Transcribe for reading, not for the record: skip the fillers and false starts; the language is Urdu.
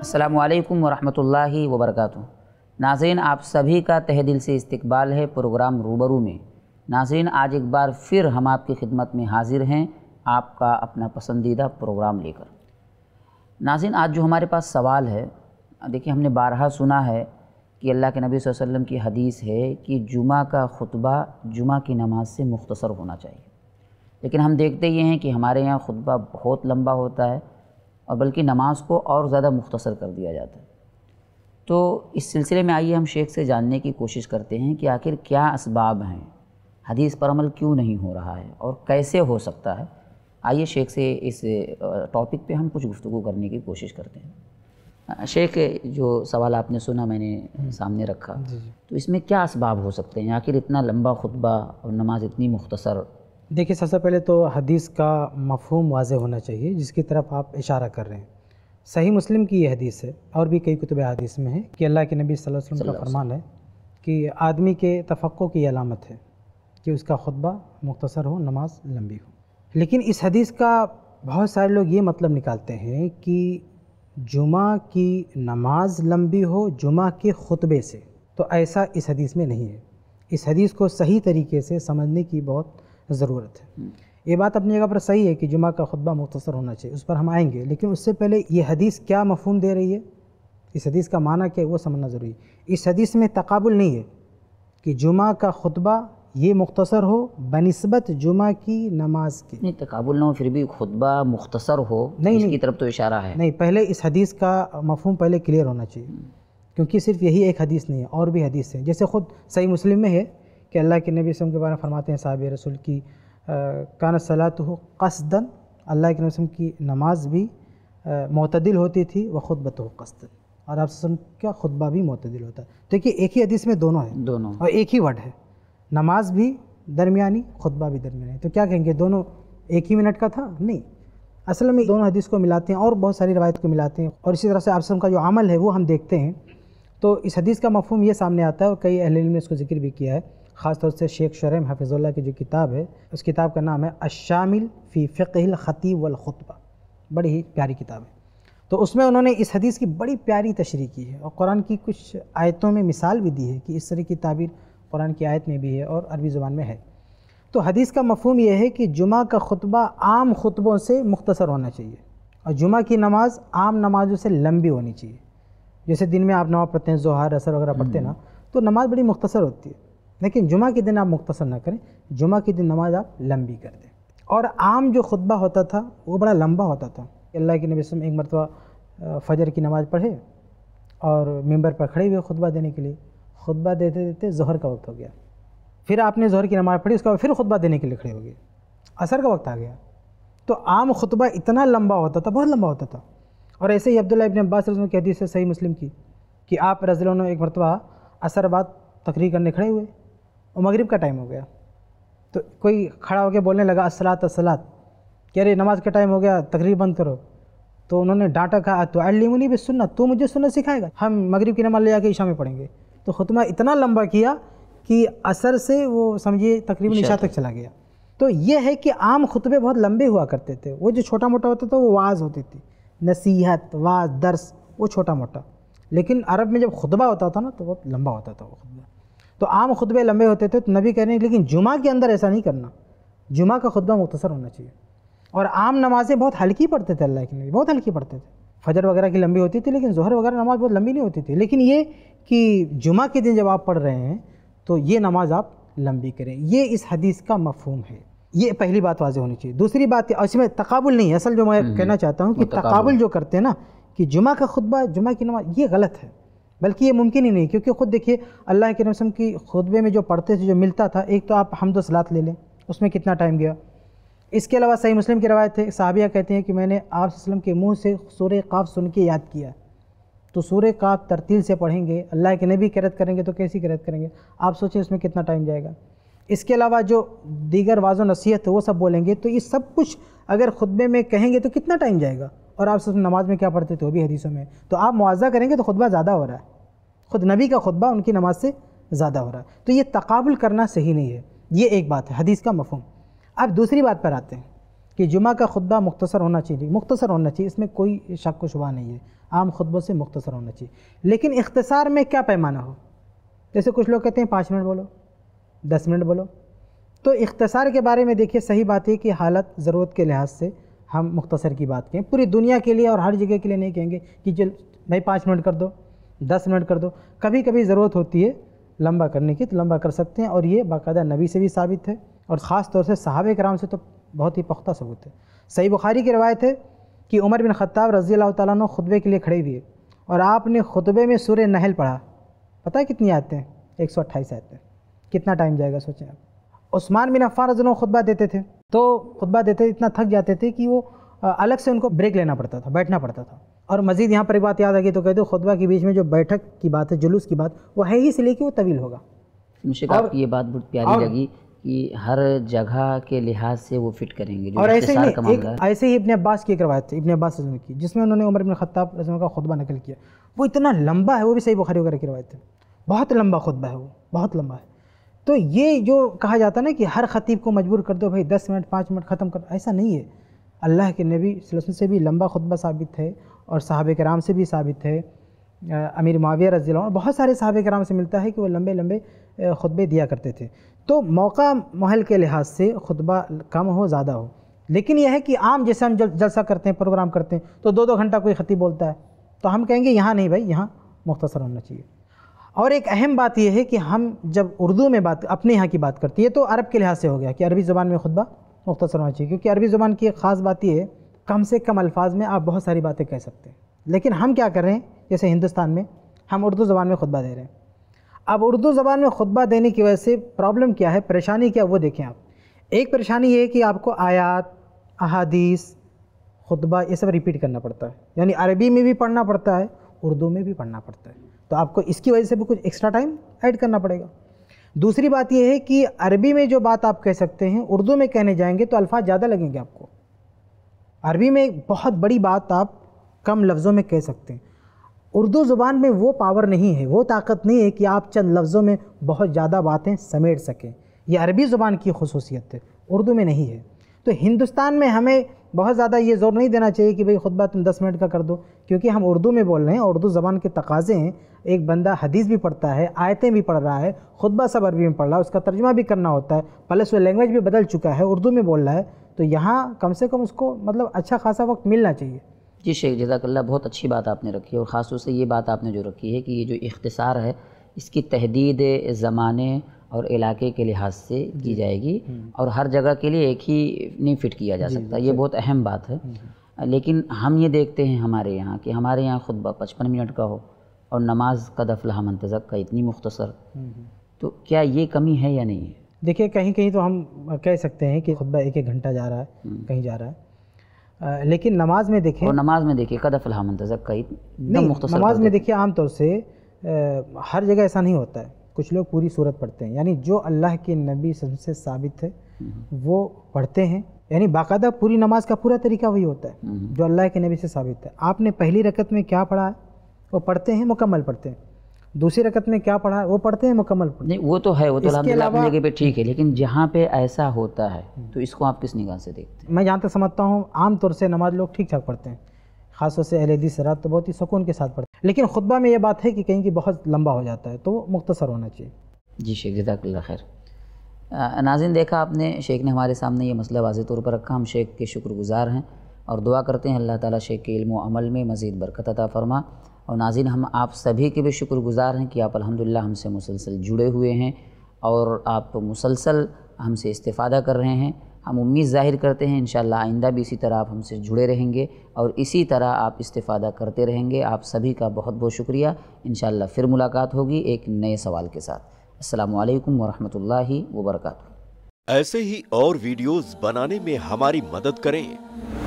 السلام علیکم ورحمۃ اللہ وبرکاتہ۔ ناظرین، آپ سبھی کا تہہ دل سے استقبال ہے پروگرام روبرو میں۔ ناظرین، آج ایک بار پھر ہم آپ کی خدمت میں حاضر ہیں آپ کا اپنا پسندیدہ پروگرام لے کر۔ ناظرین، آج جو ہمارے پاس سوال ہے، دیکھیں ہم نے بارہا سنا ہے کہ اللہ کے نبی صلی اللہ علیہ وسلم کی حدیث ہے کہ جمعہ کا خطبہ جمعہ کی نماز سے مختصر ہونا چاہیے، لیکن ہم دیکھتے یہ ہیں کہ ہمارے یہاں خطبہ بہت لمبا ہوتا ہے اور بلکہ نماز کو اور زیادہ مختصر کر دیا جاتا ہے۔ تو اس سلسلے میں آئیے ہم شیخ سے جاننے کی کوشش کرتے ہیں کہ آخر کیا اسباب ہیں، حدیث پر عمل کیوں نہیں ہو رہا ہے اور کیسے ہو سکتا ہے۔ آئیے شیخ سے اس ٹاپک پہ ہم کچھ گفتگو کرنے کی کوشش کرتے ہیں۔ شیخ، جو سوال آپ نے سنا میں نے سامنے رکھا، تو اس میں کیا اسباب ہو سکتے ہیں؟ آخر اتنا لمبا خطبہ اور نماز اتنی مختصر؟ دیکھیے، سب سے پہلے تو حدیث کا مفہوم واضح ہونا چاہیے جس کی طرف آپ اشارہ کر رہے ہیں۔ صحیح مسلم کی یہ حدیث ہے اور بھی کئی کتب حدیث میں ہے کہ اللہ کے نبی صلی اللہ علیہ وسلم کا فرمان ہے کہ آدمی کے تفقہ کی علامت ہے کہ اس کا خطبہ مختصر ہو، نماز لمبی ہو۔ لیکن اس حدیث کا بہت سارے لوگ یہ مطلب نکالتے ہیں کہ جمعہ کی نماز لمبی ہو جمعہ کے خطبے سے، تو ایسا اس حدیث میں نہیں ہے۔ اس حدیث کو صحیح طریقے سے سمجھنے کی بہت ضرورت ہے۔ یہ بات اپنی جگہ پر صحیح ہے کہ جمعہ کا خطبہ مختصر ہونا چاہیے، اس پر ہم آئیں گے، لیکن اس سے پہلے یہ حدیث کیا مفہوم دے رہی ہے، اس حدیث کا معنی کیا ہے وہ سمجھنا ضروری ہے۔ اس حدیث میں تقابل نہیں ہے کہ جمعہ کا خطبہ یہ مختصر ہو بنسبت جمعہ کی نماز کے۔ نہیں، تقابل نہ ہو، پھر بھی خطبہ مختصر ہو، اس کی طرف تو اشارہ ہے۔ نہیں، پہلے اس حدیث کا مفہوم پہلے کلیئر ہونا چاہیے، کیونکہ صرف یہی ایک حدیث نہیں ہے، اور بھی حدیث ہے۔ جیسے خود صحیح مسلم میں ہے کہ اللہ کے نبی صلی اللہ علیہ وسلم کے بارے میں فرماتے ہیں صحابہ رسول کی کانت صلاتہ قصدا، اللہ کے نبی صلی اللہ علیہ وسلم کی نماز بھی معتدل ہوتی تھی، وخطبتہ قصدا، اور آپ صلی اللہ علیہ وسلم کا خطبہ بھی معتدل ہوتا ہے۔ دیکھیے ایک ہی حدیث میں دونوں ہیں، اور ایک ہی ورڈ ہے، نماز بھی درمیانی، خطبہ بھی درمیانی۔ تو کیا کہیں گے دونوں ایک ہی منٹ کا تھا؟ نہیں، اصل میں دونوں حدیث کو ملاتے ہیں اور بہت ساری روایت کو ملاتے ہیں، اور اسی طرح سے آپ صلی اللہ علیہ وسلم کا جو عمل ہے وہ ہم دیکھتے ہیں۔ تو اس حدیث کا مفہوم یہ سامنے آتا ہے، اور کئی اہل علم نے اس کو ذکر بھی کیا ہے، خاص طور سے شیخ شریم حفظ اللہ کی جو کتاب ہے، اس کتاب کا نام ہے الشامل فی فقہ الخطیب والخطبہ، بڑی ہی پیاری کتاب ہے۔ تو اس میں انہوں نے اس حدیث کی بڑی پیاری تشریح کی ہے، اور قرآن کی کچھ آیتوں میں مثال بھی دی ہے کہ اس طرح کی تعبیر قرآن کی آیت میں بھی ہے اور عربی زبان میں ہے۔ تو حدیث کا مفہوم یہ ہے کہ جمعہ کا خطبہ عام خطبوں سے مختصر ہونا چاہیے، اور جمعہ کی نماز عام نمازوں سے لمبی ہونی چاہیے۔ جیسے دن میں آپ نماز پڑھتے ہیں، ظہر اثر وغیرہ پڑھتے ہیں نا، تو نماز بڑی مختصر ہوتی ہے، لیکن جمعہ کے دن آپ مختصر نہ کریں، جمعہ کے دن نماز آپ لمبی کر دیں۔ اور عام جو خطبہ ہوتا تھا وہ بڑا لمبا ہوتا تھا۔ اللہ کے نبی صلی اللہ علیہ وسلم ایک مرتبہ فجر کی نماز پڑھے اور ممبر پر کھڑے ہوئے خطبہ دینے کے لیے، خطبہ دیتے دیتے ظہر کا وقت ہو گیا، پھر آپ نے ظہر کی نماز پڑھی، اس کے بعد پھر خطبہ دینے کے لیے کھڑے ہو گئے، عصر کا وقت آ گیا۔ تو عام خطبہ اتنا لمبا ہوتا تھا، بہت لمبا ہوتا تھا۔ اور ایسے ہی عبداللہ ابن عباس رضی اللہ عنہ کی حدیث ہے صحیح مسلم کی کہ آپ رضی اللہ عنہ ایک مرتبہ عصر بعد تقریر کرنے کھڑے ہوئے اور مغرب کا ٹائم ہو گیا، تو کوئی کھڑا ہو کے بولنے لگا الصلاۃ الصلاۃ، کہ ارے نماز کا ٹائم ہو گیا، تقریر بند کرو۔ تو انہوں نے ڈانٹا، کہا تعلمونی بالسنت، تو مجھے سنت سکھائے گا، ہم مغرب کی نماز لے جا کے عشاء میں پڑھیں گے۔ تو خطبہ اتنا لمبا کیا کہ عصر سے وہ سمجھیے تقریباً عشاء تک چلا گیا۔ تو یہ ہے کہ عام خطبے بہت لمبے ہوا کرتے تھے، وہ جو چھوٹا موٹا ہوتا تھا وہ واعظ ہوتی تھی، نصیحت، واعظ، درس، وہ چھوٹا موٹا۔ لیکن عرب میں جب خطبہ ہوتا تھا نا تو بہت لمبا ہوتا تھا وہ خطبہ۔ تو عام خطبے لمبے ہوتے تھے، تو نبی کہہ رہے ہیں لیکن جمعہ کے اندر ایسا نہیں کرنا، جمعہ کا خطبہ مختصر ہونا چاہیے۔ اور عام نمازیں بہت ہلکی پڑھتے تھے، اللہ کے نبی بہت ہلکی پڑھتے تھے، فجر وغیرہ کی لمبی ہوتی تھی، لیکن ظہر وغیرہ نماز بہت لمبی نہیں ہوتی تھی۔ لیکن یہ کہ جمعہ کے دن جب آپ پڑھ رہے ہیں تو یہ نماز آپ لمبی کریں، یہ اس حدیث کا مفہوم ہے۔ یہ پہلی بات واضح ہونی چاہیے۔ دوسری بات، اس میں تقابل نہیں ہے، اصل جو میں کہنا چاہتا ہوں کہ تقابل جو کرتے ہیں نا کہ جمعہ کا خطبہ جمعہ کی نماز، یہ غلط ہے، بلکہ یہ ممکن ہی نہیں، کیونکہ خود دیکھیے اللہ کے نبی صلی اللہ علیہ وسلم کی خطبے میں جو پڑھتے تھے، جو ملتا تھا، ایک تو آپ حمد و صلات لے لیں، اس میں کتنا ٹائم گیا۔ اس کے علاوہ صحیح مسلم کی روایت ہے، صحابیہ کہتے ہیں کہ میں نے آپ صلی اللہ علیہ وسلم کے منہ سے سورہ قاف سن کے یاد کیا۔ تو سورہ قاف ترتیل سے پڑھیں گے، اللہ کے نبی قرأت کریں گے تو کیسی قرأت کریں گے، آپ سوچیں اس میں کتنا ٹائم جائے گا۔ اس کے علاوہ جو دیگر واعظ و نصیحت ہے وہ سب بولیں گے، تو یہ سب کچھ اگر خطبے میں کہیں گے تو کتنا ٹائم جائے گا۔ اور آپ صرف نماز میں کیا پڑھتے تھے وہ بھی حدیثوں میں، تو آپ موازنہ کریں گے تو خطبہ زیادہ ہو رہا ہے، خود نبی کا خطبہ ان کی نماز سے زیادہ ہو رہا ہے۔ تو یہ تقابل کرنا صحیح نہیں ہے، یہ ایک بات ہے حدیث کا مفہوم۔ اب دوسری بات پر آتے ہیں کہ جمعہ کا خطبہ مختصر ہونا چاہیے، مختصر ہونا چاہیے، اس میں کوئی شک و شبہ نہیں ہے۔ عام خطبوں سے مختصر ہونا چاہیے، لیکن اختصار میں کیا پیمانہ ہو. جیسے کچھ لوگ کہتے ہیں 5 منٹ بولو، 10 منٹ بولو. تو اختصار کے بارے میں دیکھیے صحیح بات ہے کہ حالت ضرورت کے لحاظ سے ہم مختصر کی بات کہیں. پوری دنیا کے لیے اور ہر جگہ کے لیے نہیں کہیں گے کہ چل بھائی 5 منٹ کر دو، 10 منٹ کر دو. کبھی کبھی ضرورت ہوتی ہے لمبا کرنے کی تو لمبا کر سکتے ہیں، اور یہ باقاعدہ نبی سے بھی ثابت ہے اور خاص طور سے صحابہ کرام سے تو بہت ہی پختہ ثبوت ہے. صحیح بخاری کی روایت ہے کہ عمر بن خطاب رضی اللہ تعالیٰ عنہ خطبے کے لیے کھڑے ہوئے اور آپ نے خطبے میں سورہ نحل پڑھا. پتہ ہے کتنی آیتیں؟ 128 آیتیں. کتنا ٹائم جائے گا سوچیں آپ. عثمان بن عفان رضی اللہ عنہ خطبہ دیتے تھے تو خطبہ دیتے اتنا تھک جاتے تھے کہ وہ الگ سے ان کو بریک لینا پڑتا تھا، بیٹھنا پڑتا تھا. اور مزید یہاں پر ایک بات یاد آ گئی تو کہتے خطبہ کے بیچ میں جو بیٹھک کی بات ہے، جلوس کی بات، وہ ہے ہی اس لیے کہ وہ طویل ہوگا. مجھے آپ کی یہ بات بہت پیاری لگی کہ ہر جگہ کے لحاظ سے وہ فٹ کریں گے. اور ایسے ہی ابن عباس کی ایک روایت ہے، ابن عباس رضی اللہ عنہ کی، جس میں انہوں نے عمر بن خطاب رضی اللہ عنہ کا خطبہ نقل کیا. وہ اتنا لمبا ہے، وہ بھی صحیح بخاری وغیرہ کی روایت ہے. بہت لمبا خطبہ ہے، وہ بہت لمبا ہے. تو یہ جو کہا جاتا ہے نا کہ ہر خطیب کو مجبور کر دو بھائی 10 منٹ 5 منٹ ختم کر، ایسا نہیں ہے. اللہ کے نبی صلی اللہ علیہ وسلم سے بھی لمبا خطبہ ثابت ہے اور صحابہ کرام سے بھی ثابت ہے. امیر معاویہ رضی اللہ عنہ، بہت سارے صحابہ کرام سے ملتا ہے کہ وہ لمبے لمبے خطبے دیا کرتے تھے. تو موقع محل کے لحاظ سے خطبہ کم ہو زیادہ ہو، لیکن یہ ہے کہ عام جیسے ہم جلسہ کرتے ہیں، پروگرام کرتے ہیں تو 2 گھنٹہ کوئی خطیب بولتا ہے تو ہم کہیں گے یہاں نہیں بھائی، یہاں مختصر ہونا چاہیے. اور ایک اہم بات یہ ہے کہ ہم جب اردو میں بات اپنے یہاں کی بات کرتی ہے تو عرب کے لحاظ سے ہو گیا کہ عربی زبان میں خطبہ مختصر ہونا چاہیے، کیونکہ عربی زبان کی ایک خاص بات یہ ہے کم سے کم الفاظ میں آپ بہت ساری باتیں کہہ سکتے ہیں. لیکن ہم کیا کر رہے ہیں، جیسے ہندوستان میں ہم اردو زبان میں خطبہ دے رہے ہیں. اب اردو زبان میں خطبہ دینے کی وجہ سے پرابلم کیا ہے، پریشانی کیا، وہ دیکھیں آپ. ایک پریشانی یہ ہے کہ آپ کو آیات، احادیث، خطبہ یہ سب ریپیٹ کرنا پڑتا ہے، یعنی عربی میں بھی پڑھنا پڑتا ہے، اردو میں بھی پڑھنا پڑتا ہے. تو آپ کو اس کی وجہ سے بھی کچھ ایکسٹرا ٹائم ایڈ کرنا پڑے گا. دوسری بات یہ ہے کہ عربی میں جو بات آپ کہہ سکتے ہیں اردو میں کہنے جائیں گے تو الفاظ زیادہ لگیں گے آپ کو. عربی میں ایک بہت بڑی بات آپ کم لفظوں میں کہہ سکتے ہیں. اردو زبان میں وہ پاور نہیں ہے، وہ طاقت نہیں ہے کہ آپ چند لفظوں میں بہت زیادہ باتیں سمیٹ سکیں. یہ عربی زبان کی خصوصیت ہے، اردو میں نہیں ہے. تو ہندوستان میں ہمیں بہت زیادہ یہ زور نہیں دینا چاہیے کہ بھئی خطبہ تم 10 منٹ کا کر دو، کیونکہ ہم اردو میں بول رہے ہیں، اردو زبان کے تقاضے ہیں. ایک بندہ حدیث بھی پڑھتا ہے، آیتیں بھی پڑھ رہا ہے، خطبہ سب عربی میں پڑھ رہا ہے، اس کا ترجمہ بھی کرنا ہوتا ہے، پلس وہ لینگویج بھی بدل چکا ہے، اردو میں بول رہا ہے. تو یہاں کم سے کم اس کو مطلب اچھا خاصا وقت ملنا چاہیے. جی شیخ جزاک اللہ، بہت اچھی بات آپ نے رکھی، اور خاص طور سے یہ بات آپ نے جو رکھی ہے کہ یہ جو اختصار ہے اس کی تحدید زمانے اور علاقے کے لحاظ سے کی جائے گی، اور ہر جگہ کے لیے ایک ہی نہیں فٹ کیا جا سکتا. یہ بہت اہم بات ہے. لیکن ہم یہ دیکھتے ہیں ہمارے یہاں کہ ہمارے یہاں خطبہ 55 منٹ کا ہو اور نماز قد افلح من تزکیٰ اتنی مختصر. تو کیا یہ کمی ہے یا نہیں ہے؟ دیکھیے کہیں کہیں تو ہم کہہ سکتے ہیں کہ خطبہ 1 گھنٹہ جا رہا ہے، کہیں جا رہا ہے، لیکن نماز میں دیکھیں، اور نماز میں دیکھیں قد افلح من تزکیٰ اتنا مختصر. نماز میں دیکھیے عام طور سے ہر جگہ ایسا نہیں ہوتا ہے. کچھ لوگ پوری صورت پڑھتے ہیں، یعنی جو اللہ کے نبی صلی اللہ علیہ وسلم سے ثابت ہے وہ پڑھتے ہیں، یعنی باقاعدہ پوری نماز کا پورا طریقہ وہی ہوتا ہے جو اللہ کے نبی سے ثابت ہے. آپ نے پہلی رکعت میں کیا پڑھا ہے وہ پڑھتے ہیں، مکمل پڑھتے ہیں. دوسری رکعت میں کیا پڑھا ہے وہ پڑھتے ہیں، مکمل پڑھتے ہیں. نہیں وہ تو ہے، وہ تو الحمدللہ اپنی جگہ پہ ٹھیک ہے، لیکن جہاں پہ ایسا ہوتا ہے تو اس کو آپ کس نگاہ سے دیکھتے ہیں؟ میں جہاں تک سمجھتا ہوں عام طور سے نماز لوگ ٹھیک ٹھاک پڑھتے ہیں، خاص طور سے اہل حدیث حضرات تو بہت ہی سکون کے ساتھ پڑھتے ہیں. لیکن خطبہ میں یہ بات ہے کہ کہیں کہ بہت لمبا ہو جاتا ہے تو وہ مختصر ہونا چاہیے. جی شیخ جزاک اللہ خیر. ناظرین دیکھا آپ نے، شیخ نے ہمارے سامنے یہ مسئلہ واضح طور پر رکھا. ہم شیخ کے شکر گزار ہیں اور دعا کرتے ہیں اللہ تعالیٰ شیخ کے علم و عمل میں مزید برکت عطا فرما. اور ناظرین ہم آپ سبھی کے بھی شکر گزار ہیں کہ آپ الحمدللہ ہم سے مسلسل جڑے ہوئے ہیں اور آپ مسلسل ہم سے استفادہ کر رہے ہیں. ہم امید ظاہر کرتے ہیں انشاءاللہ آئندہ بھی اسی طرح آپ ہم سے جڑے رہیں گے اور اسی طرح آپ استفادہ کرتے رہیں گے. آپ سبھی کا بہت بہت شکریہ. انشاءاللہ پھر ملاقات ہوگی ایک نئے سوال کے ساتھ. السلام علیکم ورحمۃ اللہ وبرکاتہ. ایسے ہی اور ویڈیوز بنانے میں ہماری مدد کریں.